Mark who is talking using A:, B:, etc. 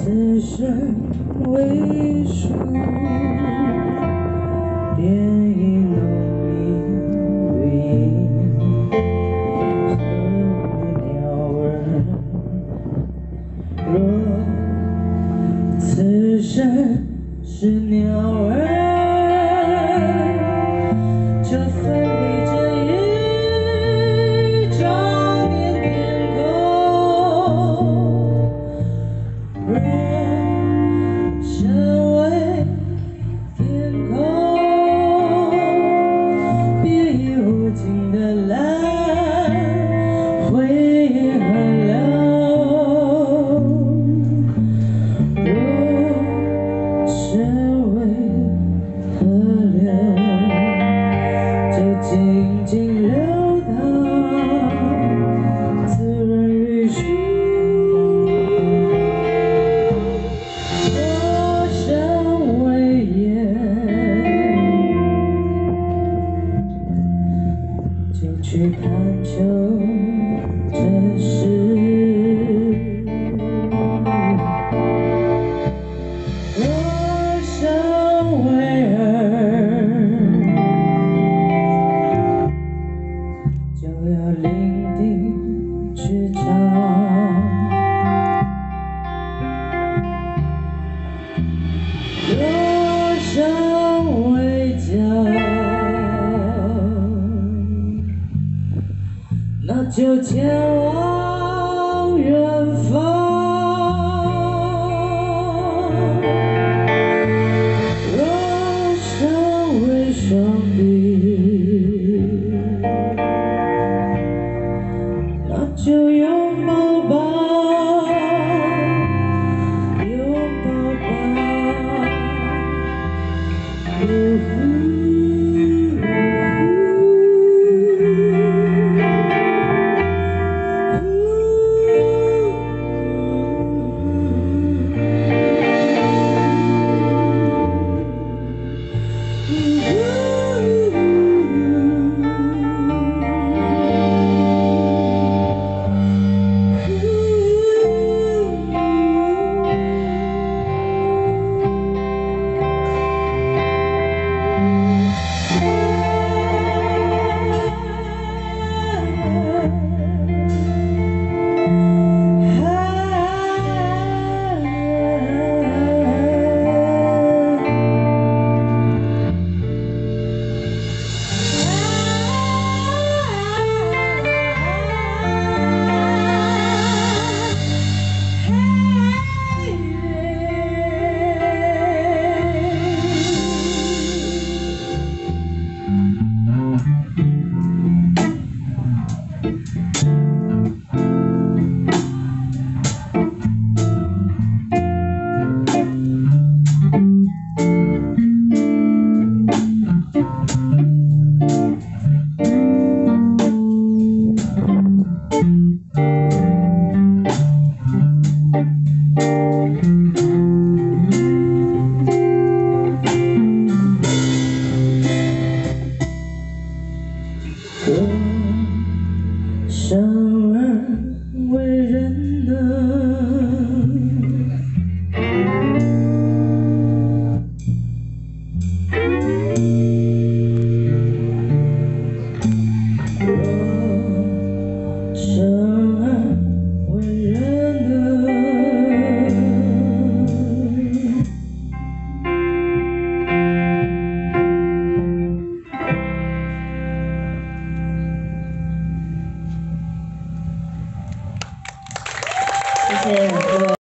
A: 此生为数，便已浓密绿荫，似鸟儿。若此生是鸟儿，就分离这一张面天空。若身为天空，便以无尽的蓝回河流。若身为河流，就静静流淌，滋润绿树。若身为烟，就去探求真实。若身为耳，就要聆听曲唱。若身为脚，那就前往远方。若身为双臂，那就拥抱吧，拥抱吧。若生而为人。